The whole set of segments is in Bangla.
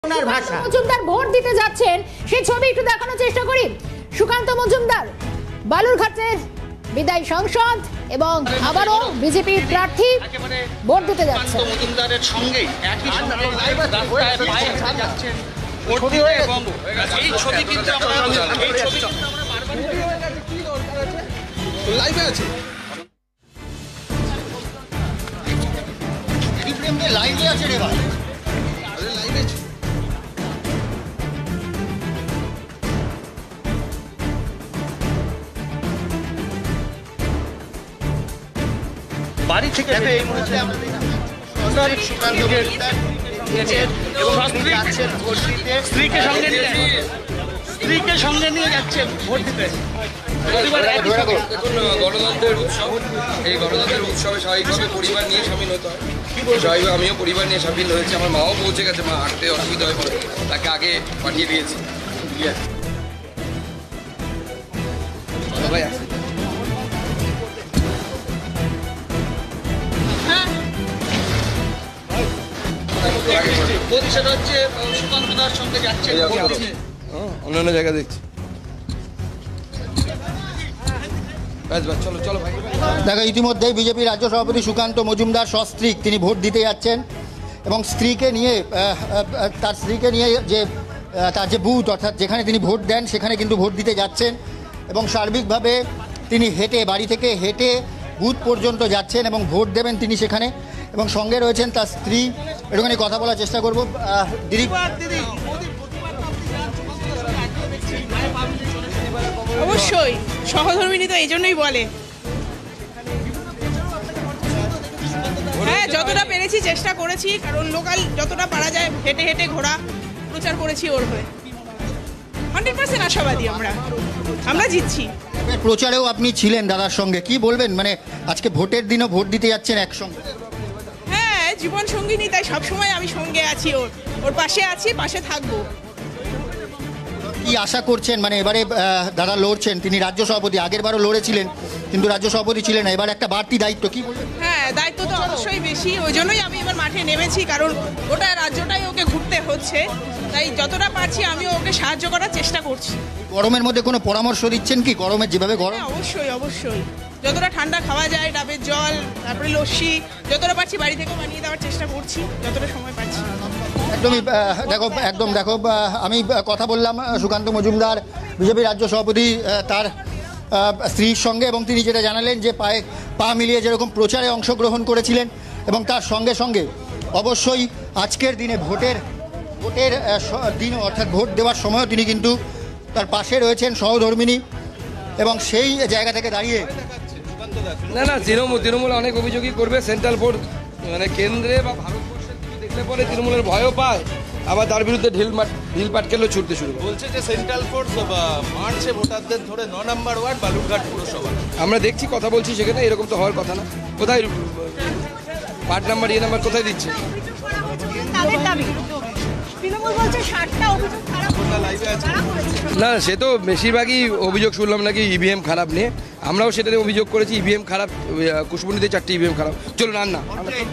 মজুমদার ভোট দিতে যাচ্ছেন সেই ছবি একটু দেখানোর চেষ্টা করি। সুকান্ত মজুমদার বালুরঘাটের বিদায়ী সাংসদ এবং আবারও বিজেপি প্রার্থী ভোট দিতে যাচ্ছেন। মজুমদারের সঙ্গেই একই সঙ্গে রাস্তায় পায়ে হেঁটে যাচ্ছেন ভোট দিতে এবং এই ছবি কিন্তু আমরা লাইভে আছে লাইভে আছে রে ভাই লাইভে আছে বাড়ি থেকে এই মুহূর্তে আমরা স্ত্রীকে সঙ্গে নিয়ে যাচ্ছেন ভোট দিতে। দেখুন, গণতন্ত্রের উৎসব, এই গণতন্ত্রের উৎসবে স্বাভাবিকভাবে পরিবার নিয়ে সামিল হতে হয়। স্বাভাবিকভাবে আমিও পরিবার নিয়ে সামিল হয়েছি। আমার মাও পৌঁছে গেছে, মা হাঁটতে অসুবিধা হয়ে পড়ে, তাকে আগে পাঠিয়ে দিয়েছি। ভাই আছে হচ্ছে সুকান্তদার সঙ্গে যাচ্ছেন অন্যান্য জায়গা দেখছি। চলো চলো ভাই। দেখো, ইতিমধ্যেই বিজেপি রাজ্য সভাপতি সুকান্ত মজুমদার সস্ত্রী তিনি ভোট দিতে যাচ্ছেন এবং স্ত্রীকে নিয়ে যে তার যে বুথ অর্থাৎ যেখানে তিনি ভোট দেন সেখানে কিন্তু ভোট দিতে যাচ্ছেন এবং সার্বিকভাবে তিনি বাড়ি থেকে হেঁটে বুথ পর্যন্ত যাচ্ছেন এবং ভোট দেবেন তিনি সেখানে এবং সঙ্গে রয়েছেন তার স্ত্রী। একটুখানি কথা বলার চেষ্টা করবো। দিদি, অবশ্যই সহধর্মিনী তো এই জন্যই বলে। হ্যাঁ, যতটা পেরেছি চেষ্টা করেছি, কারণ লোকাল যতটা পারা যায় হেঁটে হেঁটে ঘোরা প্রচার করেছি ওর হয়ে। 100% আশাবাদী আমরা জিতছি। প্রচারেও আপনি ছিলেন দাদার সঙ্গে, কি বলবেন? মানে আজকে ভোটের দিনও ভোট দিতে যাচ্ছেন একসঙ্গে। হ্যাঁ, জীবন সঙ্গিনী, তাই সবসময় আমি সঙ্গে আছি, ওর পাশে আছি, পাশে থাকবো। কি আশা করছেন? মানে এবারে দাদা লড়ছেন, তিনি রাজ্য সভাপতি, আগের বারও লড়েছিলেন কিন্তু রাজ্য সভাপতি ছিলেন না, এবার একটা বাড়তি দায়িত্ব, কি বলবেন? হ্যাঁ, দায়িত্ব তো অবশ্যই বেশি, ওই জন্যই আমি এবার মাঠে নেমেছি, কারণ ওটা রাজ্যটাই ওকে ঘুরতে হচ্ছে, তাই যতটা পারছি আমিও ওকে সাহায্য করার চেষ্টা করছি। গরমের মধ্যে কোনো পরামর্শ দিচ্ছেন কি? গরমের যেভাবে গরম। অবশ্যই যতটা ঠান্ডা খাওয়া যায়, ডাবের জল, তারপরে লস্যি, যতটা পারছি বাড়ি থেকে বানিয়ে দেওয়ার চেষ্টা করছি, যতটা সময় পাচ্ছি। একদমই দেখো, আমি কথা বললাম সুকান্ত মজুমদার বিজেপি রাজ্য সভাপতি তার স্ত্রীর সঙ্গে এবং তিনি যেটা জানালেন যে পা মিলিয়ে যেরকম প্রচারে অংশগ্রহণ করেছিলেন এবং তার সঙ্গে সঙ্গে অবশ্যই আজকের দিনে ভোটের দিন অর্থাৎ ভোট দেওয়ার সময়ও তিনি কিন্তু তার পাশে রয়েছেন সহধর্মিনী এবং সেই জায়গা থেকে দাঁড়িয়ে না তৃণমূল অনেক অভিযোগই করবে। সেন্ট্রাল বোর্ড মানে কেন্দ্রে বা ভারতবর্ষের কিছু দেখলে পরে তৃণমূলের ভয়ও পায়, আবার তার বিরুদ্ধে ঢিল পাটকেলও ছুটতে শুরু করে। বলছে যে সেন্ট্রাল ফোর্স মারছে ভোটারদের ধরে 9 নম্বর ওয়ার্ড বালুরঘাট পুরসভা। আমরা দেখছি, কথা বলছি, সেখানে এরকম তো হওয়ার কথা না। কোথায় পার্ট নাম্বার নাম্বার কোথায় দিচ্ছে? না, সে তো বেশিরভাগই অভিযোগ শুনলাম নাকি ইভিএম খারাপ নিয়ে। আমরাও সেটাতে অভিযোগ করেছি, ইভিএম খারাপ, কুশমুন্ডিতে 4টি ইভিএম খারাপ। চলুন না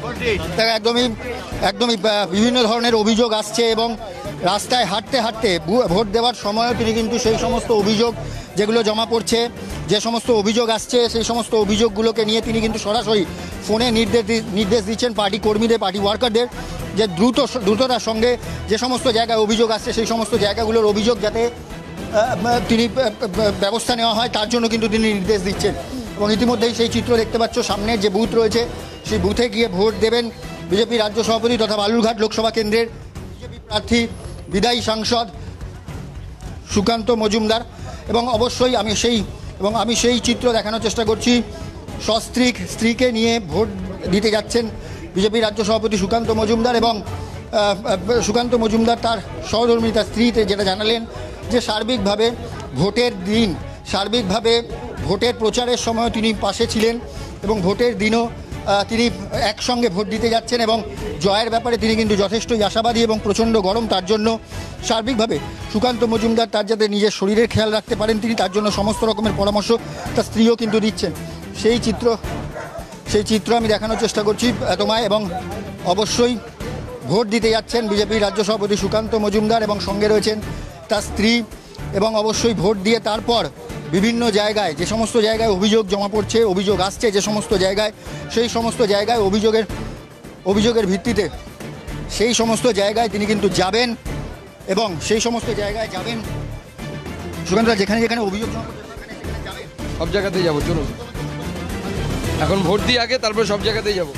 একদমই বিভিন্ন ধরনের অভিযোগ আসছে এবং রাস্তায় হাঁটতে ভোট দেওয়ার সময়ও তিনি কিন্তু সেই সমস্ত অভিযোগ যেগুলো জমা পড়ছে, যে সমস্ত অভিযোগ আসছে সেই সমস্ত অভিযোগগুলোকে নিয়ে তিনি কিন্তু সরাসরি ফোনে নির্দেশ দিচ্ছেন পার্টি কর্মীদের, পার্টি ওয়ার্কারদের, যে দ্রুততার সঙ্গে যে সমস্ত জায়গায় অভিযোগ আসছে সেই সমস্ত জায়গাগুলোর অভিযোগ যাতে তিনি ব্যবস্থা নেওয়া হয় তার জন্য কিন্তু তিনি নির্দেশ দিচ্ছেন। এবং ইতিমধ্যেই সেই চিত্র দেখতে পাচ্ছ, সামনের যে বুথ রয়েছে সেই বুথে গিয়ে ভোট দেবেন বিজেপি রাজ্য সভাপতি তথা বালুরঘাট লোকসভা কেন্দ্রের বিজেপি প্রার্থী বিদায়ী সাংসদ সুকান্ত মজুমদার। এবং অবশ্যই আমি সেই চিত্র দেখানোর চেষ্টা করছি। স্ত্রীকে নিয়ে ভোট দিতে যাচ্ছেন বিজেপি রাজ্য সভাপতি সুকান্ত মজুমদার এবং সুকান্ত মজুমদার তার সহধর্মিনী তার স্ত্রীতে যেটা জানালেন যে সার্বিকভাবে ভোটের প্রচারের সময় তিনি পাশে ছিলেন এবং ভোটের দিনও তিনি একসঙ্গে ভোট দিতে যাচ্ছেন এবং জয়ের ব্যাপারে তিনি কিন্তু যথেষ্টই আশাবাদী এবং প্রচণ্ড গরম, তার জন্য সার্বিকভাবে সুকান্ত মজুমদার তার যাতে নিজের শরীরের খেয়াল রাখতে পারেন তিনি তার জন্য সমস্ত রকমের পরামর্শ তার স্ত্রীও কিন্তু দিচ্ছেন। সেই চিত্র আমি দেখানোর চেষ্টা করছি তোমায় এবং অবশ্যই ভোট দিতে যাচ্ছেন বিজেপির রাজ্য সভাপতি সুকান্ত মজুমদার এবং সঙ্গে রয়েছেন তার স্ত্রী, এবং অবশ্যই ভোট দিয়ে তারপর বিভিন্ন জায়গায় যে সমস্ত জায়গায় অভিযোগ জমা পড়ছে, অভিযোগ আসছে যে সমস্ত জায়গায়, সেই সমস্ত জায়গায় অভিযোগের ভিত্তিতে সেই সমস্ত জায়গায় তিনি কিন্তু যাবেন এবং সেই সমস্ত জায়গায় যাবেন। সুকান্ত, যেখানে যেখানে অভিযোগ জমা পড়ছে সেখানে যাবেন। সব জায়গাতেই যাবো, চলুন এখন ভোট দিয়ে আগে, তারপর সব জায়গাতেই যাবো।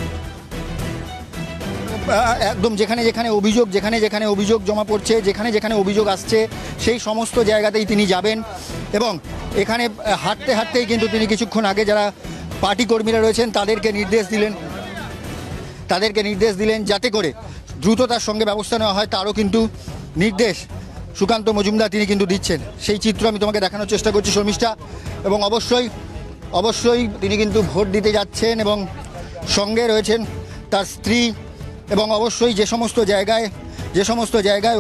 একদম যেখানে যেখানে অভিযোগ জমা পড়ছে, যেখানে যেখানে অভিযোগ আসছে সেই সমস্ত জায়গাতেই তিনি যাবেন। এবং এখানে হাঁটতে হাঁটতেই কিন্তু তিনি কিছুক্ষণ আগে যারা পার্টি কর্মীরা রয়েছেন তাদেরকে নির্দেশ দিলেন যাতে করে দ্রুততার সঙ্গে ব্যবস্থা নেওয়া হয়, তারও কিন্তু নির্দেশ সুকান্ত মজুমদার তিনি কিন্তু দিচ্ছেন। সেই চিত্র আমি তোমাকে দেখানোর চেষ্টা করছি শর্মিষ্ঠা। এবং অবশ্যই তিনি কিন্তু ভোট দিতে যাচ্ছেন এবং সঙ্গে রয়েছেন তার স্ত্রী। এবং অবশ্যই যে সমস্ত জায়গায়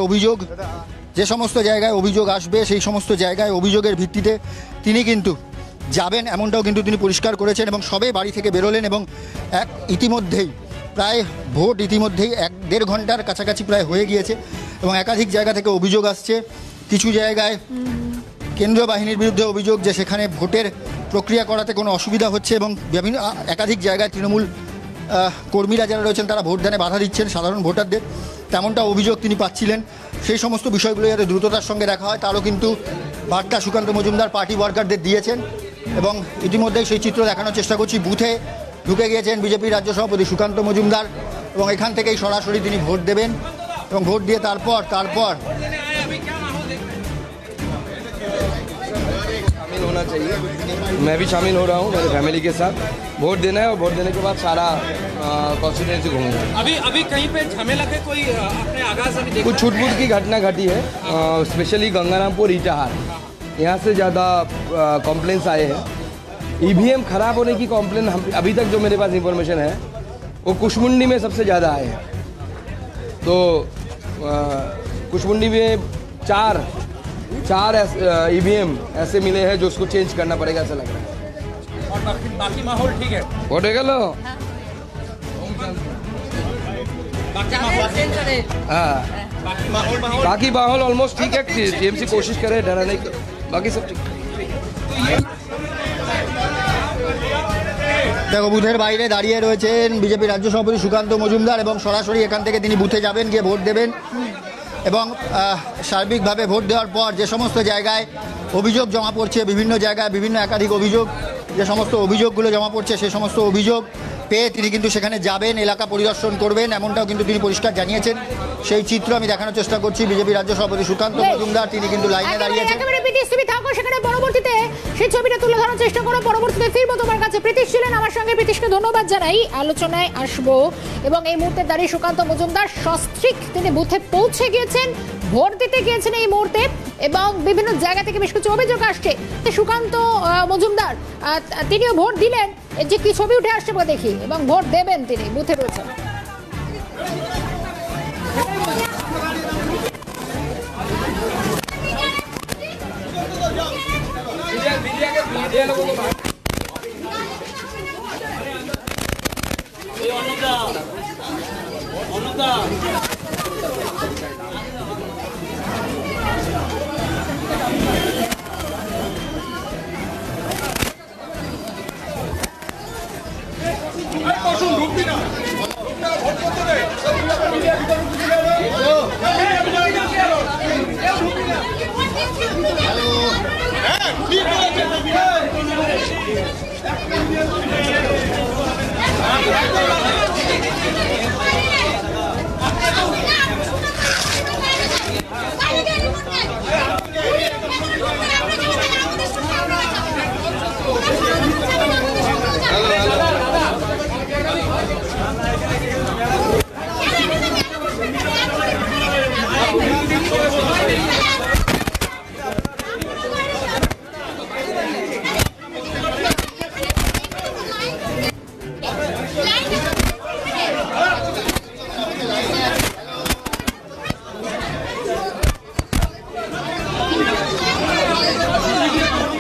অভিযোগ আসবে সেই সমস্ত জায়গায় অভিযোগের ভিত্তিতে তিনি কিন্তু যাবেন, এমনটাও কিন্তু তিনি পরিষ্কার করেছেন। এবং সবে বাড়ি থেকে বেরোলেন এবং ইতিমধ্যেই প্রায় ভোট 1-1.5 ঘন্টার কাছাকাছি প্রায় হয়ে গিয়েছে এবং একাধিক জায়গা থেকে অভিযোগ আসছে। কিছু জায়গায় কেন্দ্রীয় বাহিনীর বিরুদ্ধে অভিযোগ যে সেখানে ভোটের প্রক্রিয়া করাতে কোনো অসুবিধা হচ্ছে এবং একাধিক জায়গায় তৃণমূল কর্মীরা যারা রয়েছেন তারা ভোটদানে বাধা দিচ্ছেন সাধারণ ভোটারদের, তেমনটা অভিযোগ তিনি পাচ্ছিলেন। সেই সমস্ত বিষয়গুলো যাতে দ্রুততার সঙ্গে দেখা হয় তারও কিন্তু বার্তা সুকান্ত মজুমদার পার্টি ওয়ার্কারদের দিয়েছেন। এবং ইতিমধ্যেই সেই চিত্র দেখানোর চেষ্টা করছি। বুথে ঢুকে গিয়েছেন বিজেপির রাজ্য সভাপতি সুকান্ত মজুমদার এবং এখান থেকেই সরাসরি তিনি ভোট দেবেন এবং ভোট দিয়ে তারপর शामिल होना चाहिए। मैं भी शामिल हो रहा हूँ मेरे फैमिली के साथ। वोट देना है और वोट देने के बाद सारा कॉन्स्टिट्यूंसी घूमूंगा। अभी कहीं पे झमेला के कोई आपने आगाज अभी देखा? कुछ छूट-बूट की घटना घटी है, स्पेशली गंगारामपुर ईटाहार, यहाँ से ज़्यादा कॉम्प्लेंस आए हैं। ईवीएम खराब होने की कॉम्प्लेन अभी तक जो मेरे पास इंफॉर्मेशन है वो कुशमुंडी में सबसे ज़्यादा आए हैं। तो कुशमुंडी में चार ईवीएम ऐसे मिले हैं जो उसको चेंज करना पड़ेगा ऐसा लग रहा है। और बाकी माहौल ठीक है? वोट हो गया हाँ, बाकी माहौल ऑलमोस्ट ठीक है। टीएमसी कोशिश करे डराने की, बाकी सब ठीक। দেখো বুথের বাইরে দাঁড়িয়ে রয়েছেন বিজেপির রাজ্য সভাপতি সুকান্ত মজুমদার এবং সরাসরি এখান থেকে তিনি বুথে যাবেন, গিয়ে ভোট দেবেন। এবং সার্বিকভাবে ভোট দেওয়ার পর যে সমস্ত জায়গায় অভিযোগ জমা পড়ছে, বিভিন্ন জায়গায় বিভিন্ন একাধিক অভিযোগ, যে সমস্ত অভিযোগগুলো জমা পড়ছে সেই সমস্ত অভিযোগ পেয়ে তিনি কিন্তু সেখানে যাবেন, এলাকা পরিদর্শন করবেন, এমনটাও কিন্তু তিনি পরিষ্কার জানিয়েছেন। সেই চিত্র আমি দেখানোর চেষ্টা করছি। বিজেপি রাজ্য সভাপতি সুকান্ত মজুমদার তিনি কিন্তু লাইনে দাঁড়িয়েছেন। সেখানে পরবর্তীতে সেই ছবিটা তুলে ধরার চেষ্টা করো, পরবর্তীতে ফিরবো তোমার কাছে। প্রীতিশ ছিলেন আমার সঙ্গে, প্রীতিশকে ধন্যবাদ জানাই। আলোচনায় আসবো এবং এই মুহূর্তে দাঁড়িয়ে সুকান্ত মজুমদার সস্ত্রীক তিনি বুথে পৌঁছে গিয়েছেন, ভোট দিতে গিয়েছেন এই মুহূর্তে এবং বিভিন্ন জায়গা থেকে বেশ কিছু অভিযোগ আসছে। সুকান্ত মজুমদার তিনিও ভোট দিলেন, যে কি ছবি উঠে আসছে দেখি, এবং ভোট দেবেন তিনি, বুথে রয়েছেন।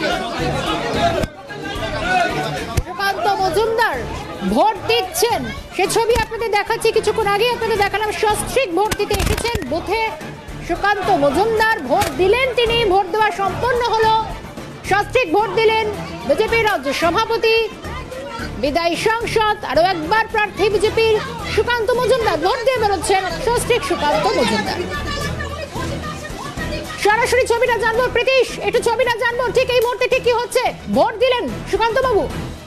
ভোট দিচ্ছেন সে ছবি আপনাদের দেখাচ্ছি। কিছুক্ষণ আগে আপনাদের দেখালাম সস্ত্রীক ভোট দিতে এসেছেন বুথে সুকান্ত মজুমদার। ভোট দিলেন তিনি, ভোট দেওয়া সম্পন্ন হলো। সস্ত্রীক ভোট দিলেন বিজেপির রাজ্য সভাপতি, বিদায়ী সাংসদ, আরো একবার প্রার্থী বিজেপির সুকান্ত মজুমদার। ভোট দিয়ে বেরোচ্ছেন সস্ত্রীক সুকান্ত মজুমদার। সরাসরি ছবিটা জানবো প্রীতিশ, একটু ছবিটা জানবো ঠিক এই মুহূর্তে ঠিক কি হচ্ছে। ভোট দিলেন সুকান্ত বাবু।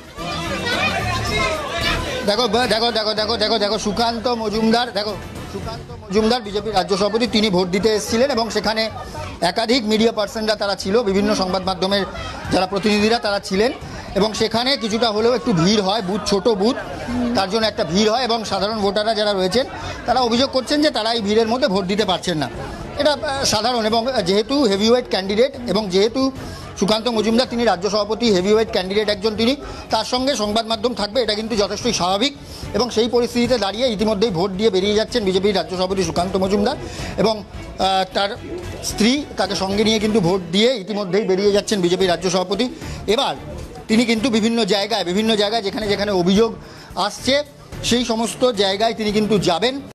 দেখো দেখো দেখো দেখো দেখো দেখো সুকান্ত মজুমদার, দেখো সুকান্ত মজুমদার বিজেপির রাজ্য সভাপতি, তিনি ভোট দিতে এসেছিলেন এবং সেখানে একাধিক মিডিয়া পার্সনরা তারা ছিল, বিভিন্ন সংবাদ মাধ্যমের যারা প্রতিনিধিরা তারা ছিলেন এবং সেখানে কিছুটা হলেও একটু ভিড় হয়, বুথ ছোট বুথ, তার জন্য একটা ভিড় হয় এবং সাধারণ ভোটাররা যারা রয়েছেন তারা অভিযোগ করছেন যে তারা এই ভিড়ের মধ্যে ভোট দিতে পারছেন না। এটা সাধারণ, এবং যেহেতু হেভিওয়েট ক্যান্ডিডেট এবং যেহেতু সুকান্ত মজুমদার তিনি রাজ্য সভাপতি, হেভিওয়েট ক্যান্ডিডেট একজন তিনি, তার সঙ্গে সংবাদ মাধ্যম থাকবে, এটা কিন্তু যথেষ্টই স্বাভাবিক। এবং সেই পরিস্থিতিতে দাঁড়িয়ে ইতিমধ্যেই ভোট দিয়ে বেরিয়ে যাচ্ছেন বিজেপির রাজ্য সভাপতি সুকান্ত মজুমদার এবং তার স্ত্রী, তাকে সঙ্গে নিয়ে কিন্তু ভোট দিয়ে ইতিমধ্যেই বেরিয়ে যাচ্ছেন বিজেপির রাজ্য সভাপতি। এবার তিনি কিন্তু বিভিন্ন জায়গায় যেখানে যেখানে অভিযোগ আসছে সেই সমস্ত জায়গায় তিনি কিন্তু যাবেন।